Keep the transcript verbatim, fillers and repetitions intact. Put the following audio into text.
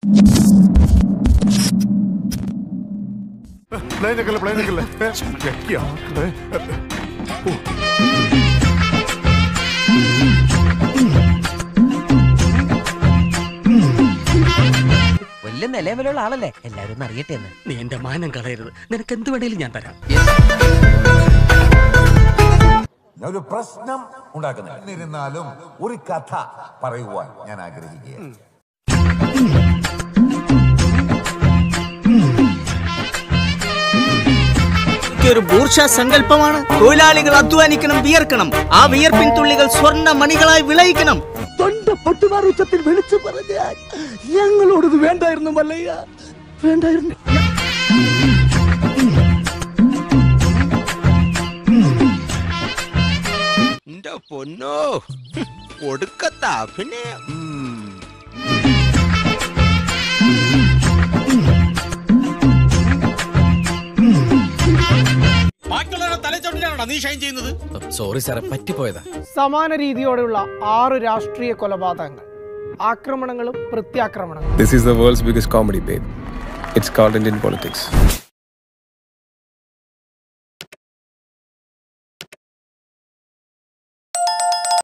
Plain നിൽക്കല്ലേ plain നിൽക്കല്ലേ വലിയ നിലവിലുള്ള ആളല്ലേ, എല്ലാരും അറിയട്ടെ എന്ന്. നീ എന്റെ മാനം കളയരുത്, നിനക്ക് എന്ത് വേണേലും ഞാൻ തരാം. ഒരു പ്രശ്നം ഉണ്ടാക്കുന്നില്ല, എന്നിരുന്നാലും ഒരു കഥ പറയുവാൻ ഞാൻ ആഗ്രഹിക്കുകയാണ്. ഒരു ബൂർഷ സങ്കല്പമാണ്. തൊഴിലാളികൾ അധ്വാനിക്കണം, വിയർക്കണം. ആ വിയർപ്പിൻ തുള്ളികൾ സ്വർണ്ണ മണികളായി വിളയിക്കണം. തൊണ്ട പൊട്ടുമാർ ഉച്ചത്തിൽ വിളിച്ചു പറഞ്ഞാൽ ഞങ്ങളോടത് വേണ്ടായിരുന്നു മല്ലയ്യ, വേണ്ടായിരുന്നു. എന്റെ പൊന്നോ, ഒടുക്കത്താ പിന്നെ. സോറി സാറേ, പറ്റിപ്പോയതാ. സമാന രീതിയോടെയുള്ള ആറ് രാഷ്ട്രീയ കൊലപാതകങ്ങൾ, ആക്രമണങ്ങളും പ്രത്യാക്രമണങ്ങളും. This is the world's biggest comedy, babe. It's called Indian politics.